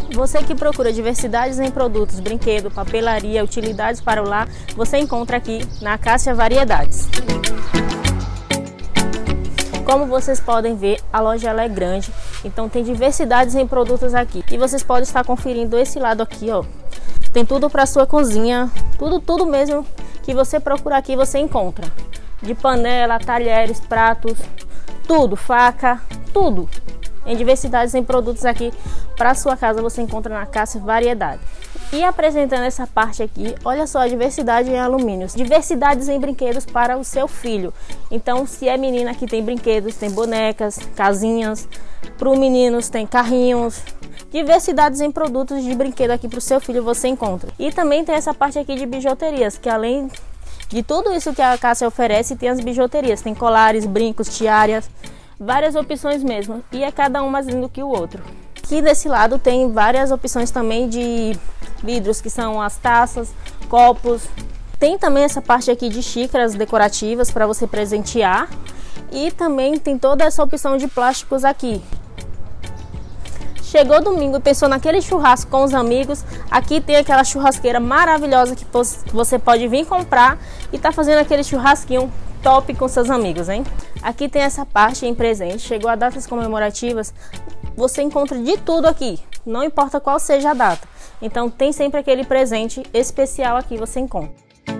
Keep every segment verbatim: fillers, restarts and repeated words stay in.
Você que procura diversidades em produtos, brinquedo, papelaria, utilidades para o lar, você encontra aqui na Cássia Variedades. Como vocês podem ver, a loja ela é grande, então tem diversidades em produtos aqui. E vocês podem estar conferindo esse lado aqui, ó. Tem tudo para sua cozinha, tudo, tudo mesmo que você procura aqui você encontra. De panela, talheres, pratos, tudo, faca, tudo. Em diversidades em produtos aqui para sua casa você encontra na Cássia Variedade. E apresentando essa parte aqui, olha só a diversidade em alumínios, diversidades em brinquedos para o seu filho. Então, se é menina, aqui tem brinquedos, tem bonecas, casinhas, para os meninos tem carrinhos, diversidades em produtos de brinquedo aqui para o seu filho você encontra. E também tem essa parte aqui de bijuterias, que além de tudo isso que a Cássia oferece, tem as bijuterias, tem colares, brincos, tiaras, várias opções mesmo, e é cada um mais lindo que o outro. Aqui desse lado tem várias opções também de vidros, que são as taças, copos. Tem também essa parte aqui de xícaras decorativas para você presentear. E também tem toda essa opção de plásticos aqui. Chegou domingo e pensou naquele churrasco com os amigos, aqui tem aquela churrasqueira maravilhosa que você pode vir comprar e tá fazendo aquele churrasquinho top com seus amigos, hein? Aqui tem essa parte em presente, chegou a datas comemorativas, você encontra de tudo aqui, não importa qual seja a data. Então tem sempre aquele presente especial aqui você encontra.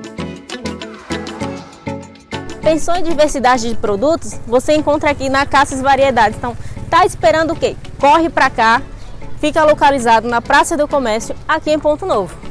Pensou em diversidade de produtos? Você encontra aqui na Cássia Variedades. Então tá esperando o quê? Corre pra cá, fica localizado na Praça do Comércio, aqui em Ponto Novo.